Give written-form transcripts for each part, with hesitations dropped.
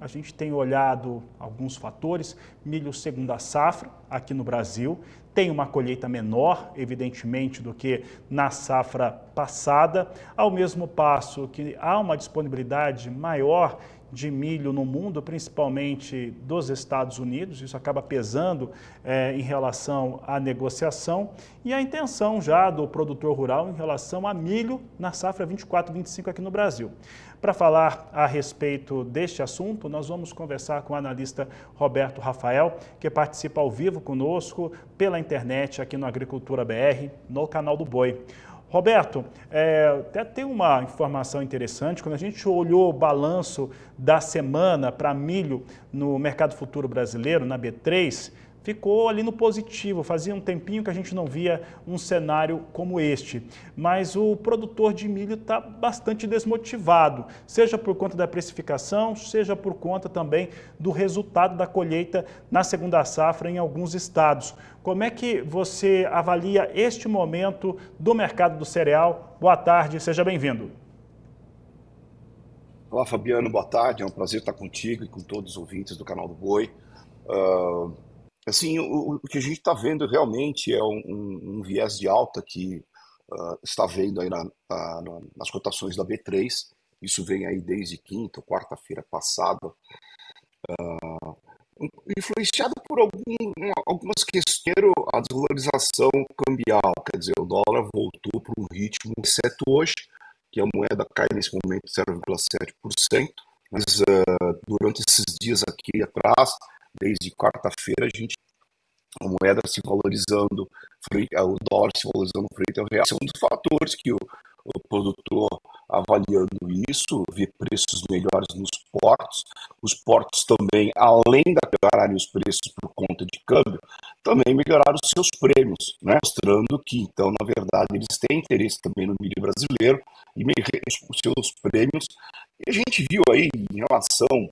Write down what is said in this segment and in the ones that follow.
a gente tem olhado alguns fatores, milho segunda safra aqui no Brasil, tem uma colheita menor, evidentemente, do que na safra passada, ao mesmo passo que há uma disponibilidade maior de milho no mundo, principalmente dos Estados Unidos, isso acaba pesando em relação à negociação e a intenção já do produtor rural em relação a milho na safra 24-25 aqui no Brasil. Para falar a respeito deste assunto, nós vamos conversar com o analista Roberto Rafael, que participa ao vivo conosco pela internet aqui no Agricultura BR, no canal do Boi. Roberto, até tem uma informação interessante, quando a gente olhou o balanço da semana para milho no mercado futuro brasileiro, na B3, ficou ali no positivo, fazia um tempinho que a gente não via um cenário como este, mas o produtor de milho está bastante desmotivado, seja por conta da precificação, seja por conta também do resultado da colheita na segunda safra em alguns estados. Como é que você avalia este momento do mercado do cereal? Boa tarde, seja bem-vindo. Olá, Fabiano, boa tarde. É um prazer estar contigo e com todos os ouvintes do canal do Boi. Assim, o que a gente está vendo realmente é um viés de alta que está vendo aí nas cotações da B3. Isso vem aí desde quinta ou quarta-feira passada, influenciado por algumas questões, a desvalorização cambial, quer dizer, o dólar voltou para um ritmo, exceto hoje, que a moeda cai nesse momento 0,7%, mas durante esses dias aqui atrás, desde quarta-feira, a moeda se valorizando, o dólar se valorizando frente ao real. Esse é um dos fatores que o produtor, avaliando isso, vê preços melhores nos portos. Os portos também, além de melhorarem os preços por conta de câmbio, também melhoraram os seus prêmios, né? Mostrando que, então, na verdade, eles têm interesse também no milho brasileiro e os seus prêmios. E a gente viu aí, em relação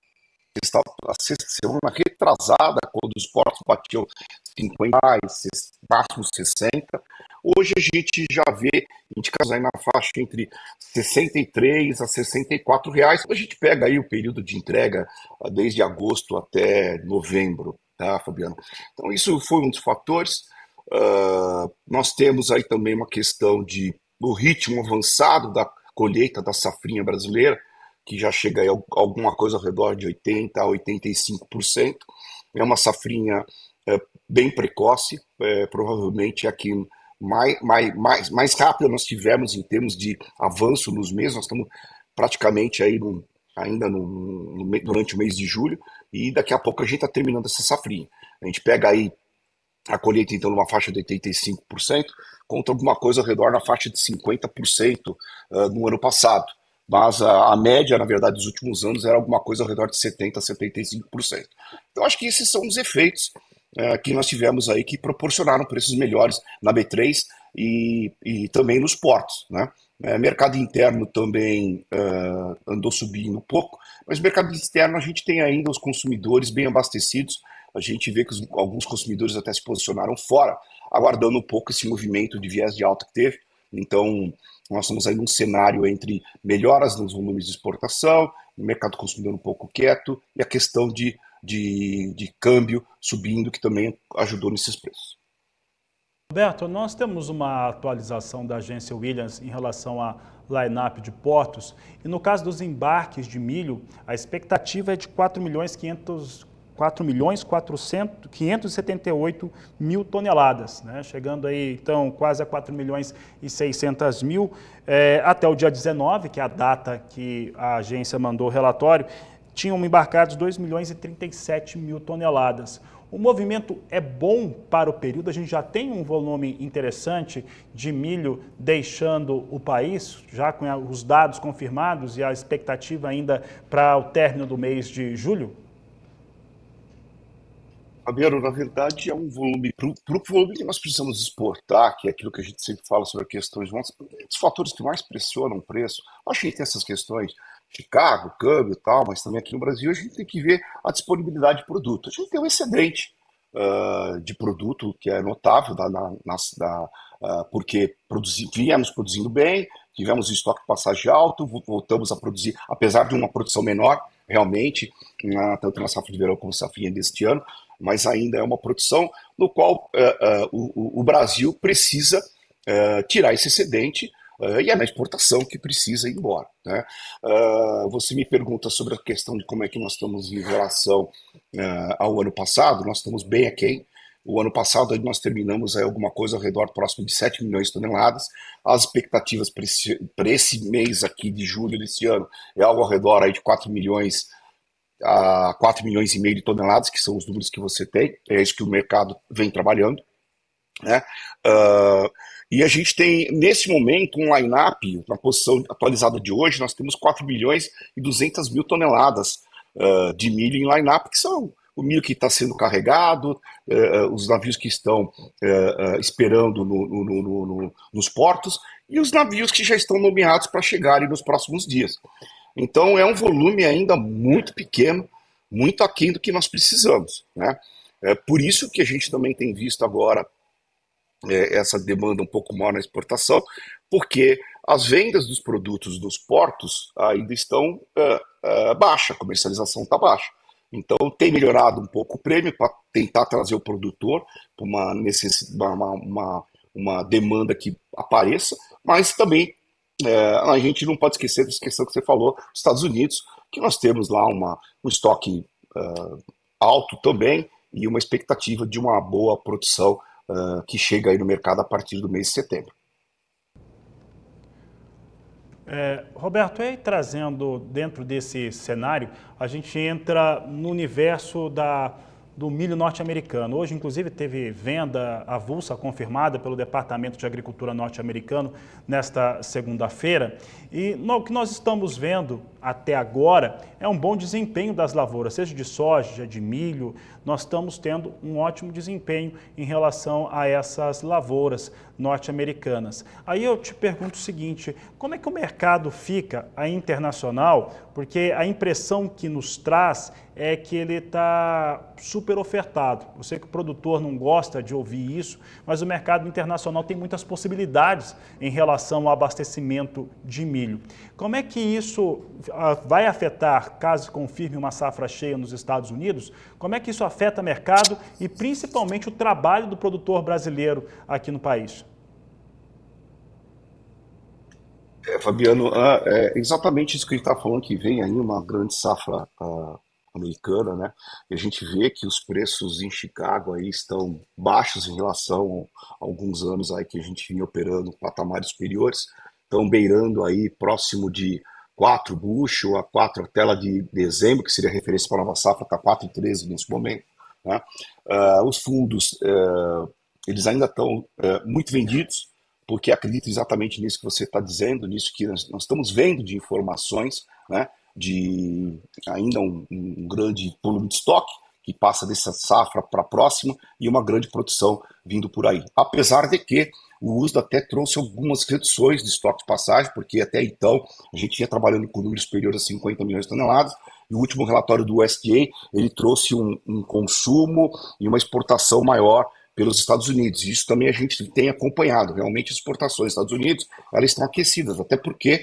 a semana retrasada, quando os portos batiam R$50, máximo 60. Hoje a gente já vê indicações aí na faixa entre 63 a 64 reais. A gente pega aí o período de entrega desde agosto até novembro, tá, Fabiano? Então isso foi um dos fatores. Nós temos aí também uma questão do ritmo avançado da colheita da safrinha brasileira, que já chega aí a alguma coisa ao redor de 80% a 85%. É uma safrinha bem precoce, provavelmente aqui mais rápida nós tivemos em termos de avanço nos meses. Nós estamos praticamente aí durante o mês de julho, e daqui a pouco a gente está terminando essa safrinha. A gente pega aí a colheita, então, numa faixa de 85%, contra alguma coisa ao redor na faixa de 50% no ano passado. Mas a média, na verdade, dos últimos anos era alguma coisa ao redor de 70% a 75%. Então, acho que esses são os efeitos que nós tivemos aí que proporcionaram preços melhores na B3 e também nos portos, né? Mercado interno também andou subindo um pouco, mas mercado externo a gente tem ainda os consumidores bem abastecidos. A gente vê que alguns consumidores até se posicionaram fora, aguardando um pouco esse movimento de viés de alta que teve. Então, nós estamos aí num cenário entre melhoras nos volumes de exportação, o mercado consumidor um pouco quieto e a questão de câmbio subindo, que também ajudou nesses preços. Roberto, nós temos uma atualização da agência Williams em relação a line-up de portos e no caso dos embarques de milho, a expectativa é de 4.578 mil toneladas, né? Chegando aí, então, quase a 4.600.000 até o dia 19, que é a data que a agência mandou o relatório, tinham embarcados 2.037.000 toneladas. O movimento é bom para o período, a gente já tem um volume interessante de milho deixando o país, já com os dados confirmados e a expectativa ainda para o término do mês de julho? Fabiano, na verdade, é um volume, para o volume que nós precisamos exportar, que é aquilo que a gente sempre fala sobre questões, os fatores que mais pressionam o preço. Acho que tem essas questões, Chicago, câmbio e tal, mas também aqui no Brasil a gente tem que ver a disponibilidade de produto. A gente tem um excedente de produto que é notável, porque viemos produzindo bem, tivemos um estoque de passagem alto, voltamos a produzir, apesar de uma produção menor, realmente, tanto na safra de verão como na safrinha deste ano, mas ainda é uma produção no qual o Brasil precisa tirar esse excedente e é na exportação que precisa ir embora, né? Você me pergunta sobre a questão de como é que nós estamos em relação ao ano passado. Nós estamos bem aquém. O ano passado nós terminamos alguma coisa ao redor próximo de 7 milhões de toneladas. As expectativas para esse mês aqui de julho desse ano é algo ao redor aí de 4 milhões a 4 milhões e meio de toneladas, que são os números que você tem. É isso que o mercado vem trabalhando, né? E a gente tem, nesse momento, um line-up, na posição atualizada de hoje, nós temos 4 milhões e 200 mil toneladas de milho em line-up, que são o milho que está sendo carregado, os navios que estão esperando nos portos, e os navios que já estão nomeados para chegarem nos próximos dias. Então é um volume ainda muito pequeno, muito aquém do que nós precisamos, né? Por isso que a gente também tem visto agora essa demanda um pouco maior na exportação, porque as vendas dos produtos dos portos ainda estão baixa, a comercialização está baixa. Então tem melhorado um pouco o prêmio para tentar trazer o produtor para uma demanda que apareça, mas também a gente não pode esquecer dessa questão que você falou, dos Estados Unidos, que nós temos lá um estoque alto também e uma expectativa de uma boa produção que chega aí no mercado a partir do mês de setembro. Roberto, aí trazendo dentro desse cenário, a gente entra no universo do milho norte-americano. Hoje, inclusive, teve venda avulsa confirmada pelo Departamento de Agricultura norte-americano nesta segunda-feira. E o que nós estamos vendo até agora é um bom desempenho das lavouras, seja de soja, de milho. Nós estamos tendo um ótimo desempenho em relação a essas lavouras norte-americanas. Aí eu te pergunto o seguinte, como é que o mercado fica aí internacional? Porque a impressão que nos traz é que ele está super ofertado. Eu sei que o produtor não gosta de ouvir isso, mas o mercado internacional tem muitas possibilidades em relação ao abastecimento de milho. Como é que isso vai afetar, caso confirme uma safra cheia nos Estados Unidos? Como é que isso afeta o mercado e principalmente o trabalho do produtor brasileiro aqui no país? Fabiano, é exatamente isso que a gente está falando, que vem aí uma grande safra americana, né? E a gente vê que os preços em Chicago aí estão baixos em relação a alguns anos aí que a gente vinha operando patamares superiores, estão beirando aí próximo de 4 bushel a 4 até lá de dezembro, que seria referência para a nova safra, está 4,13 nesse momento, né? Os fundos, eles ainda estão muito vendidos, porque acredito exatamente nisso que você está dizendo, nisso que nós estamos vendo de informações, né, de ainda um grande volume de estoque, que passa dessa safra para a próxima, e uma grande produção vindo por aí. Apesar de que o USDA até trouxe algumas reduções de estoque de passagem, porque até então a gente ia trabalhando com números superiores a 50 milhões de toneladas, e o último relatório do USDA, ele trouxe um consumo e uma exportação maior pelos Estados Unidos. Isso também a gente tem acompanhado. Realmente as exportações dos Estados Unidos, elas estão aquecidas, até porque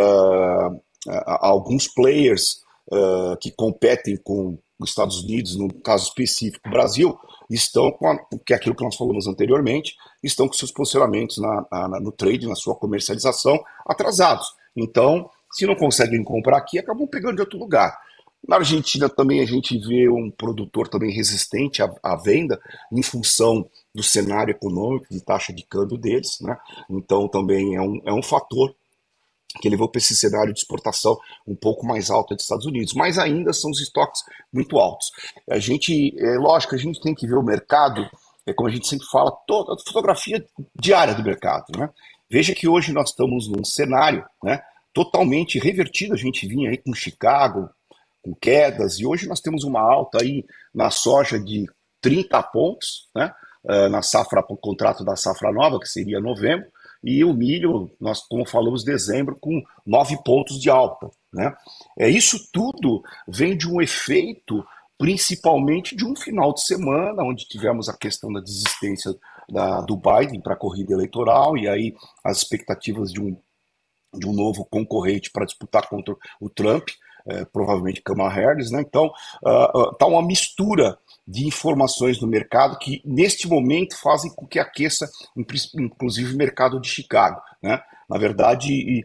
alguns players que competem com os Estados Unidos, no caso específico o Brasil, estão que é aquilo que nós falamos anteriormente, estão com seus posicionamentos no trade, na sua comercialização, atrasados. Então, se não conseguem comprar aqui, acabam pegando de outro lugar. Na Argentina também a gente vê um produtor também resistente à venda em função do cenário econômico de taxa de câmbio deles, né? Então também é um fator que levou para esse cenário de exportação um pouco mais alto dos Estados Unidos, mas ainda são os estoques muito altos. Lógico, a gente tem que ver o mercado, como a gente sempre fala, toda a fotografia diária do mercado, né? Veja que hoje nós estamos num cenário, né, totalmente revertido. A gente vinha aí com Chicago, com quedas, e hoje nós temos uma alta aí na soja de 30 pontos, né, na safra, o contrato da safra nova, que seria novembro, e o milho, nós, como falamos, dezembro, com 9 pontos de alta, né? Isso tudo vem de um efeito, principalmente de um final de semana, onde tivemos a questão da desistência do Biden para a corrida eleitoral, e aí as expectativas de um novo concorrente para disputar contra o Trump, provavelmente Kamala Harris, né? Então, está uma mistura de informações no mercado que, neste momento, fazem com que aqueça, inclusive, o mercado de Chicago, né? Na verdade,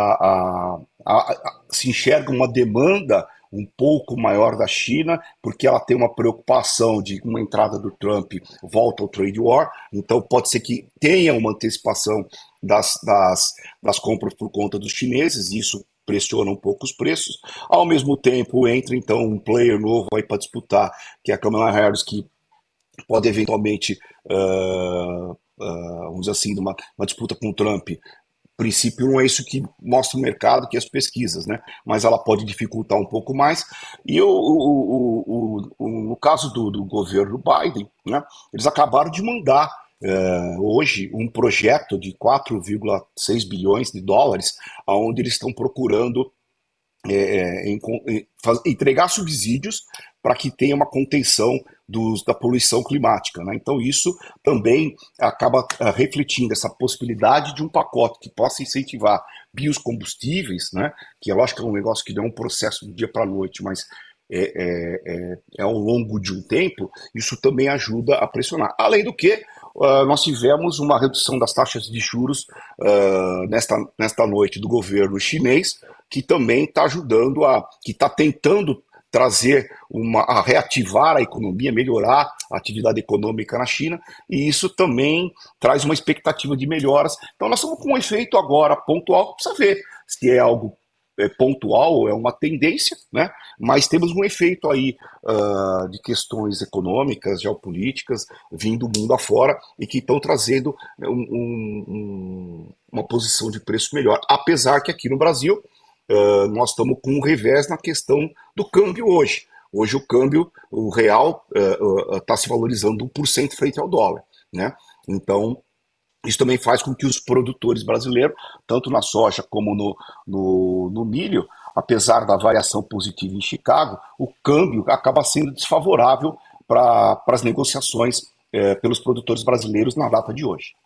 se enxerga uma demanda um pouco maior da China, porque ela tem uma preocupação de uma entrada do Trump volta ao trade war, então pode ser que tenha uma antecipação das compras por conta dos chineses, e isso pressiona um pouco os preços. Ao mesmo tempo, entra então um player novo aí para disputar, que é a Kamala Harris, que pode eventualmente, vamos dizer assim, uma disputa com o Trump. Princípio não é isso que mostra o mercado, que é as pesquisas, né? Mas ela pode dificultar um pouco mais. E no caso do governo Biden, né, eles acabaram de mandar hoje um projeto de 4,6 bilhões de dólares, onde eles estão procurando entregar subsídios para que tenha uma contenção da poluição climática, né? Então isso também acaba refletindo essa possibilidade de um pacote que possa incentivar biocombustíveis, né? Que é lógico que é um negócio que não é um processo do dia para a noite, mas ao longo de um tempo, isso também ajuda a pressionar. Além do que, nós tivemos uma redução das taxas de juros nesta noite do governo chinês, que também está ajudando que está tentando trazer a reativar a economia, melhorar a atividade econômica na China, e isso também traz uma expectativa de melhoras. Então nós estamos com um efeito agora pontual, precisa ver se é algo pontual ou é uma tendência, né? Mas temos um efeito aí de questões econômicas, geopolíticas, vindo do mundo afora e que estão trazendo uma posição de preço melhor. Apesar que aqui no Brasil nós estamos com um revés na questão do câmbio hoje. Hoje o câmbio, o real, está se valorizando 1% frente ao dólar, né? Então, isso também faz com que os produtores brasileiros, tanto na soja como no milho, apesar da variação positiva em Chicago, o câmbio acaba sendo desfavorável para as negociações pelos produtores brasileiros na data de hoje.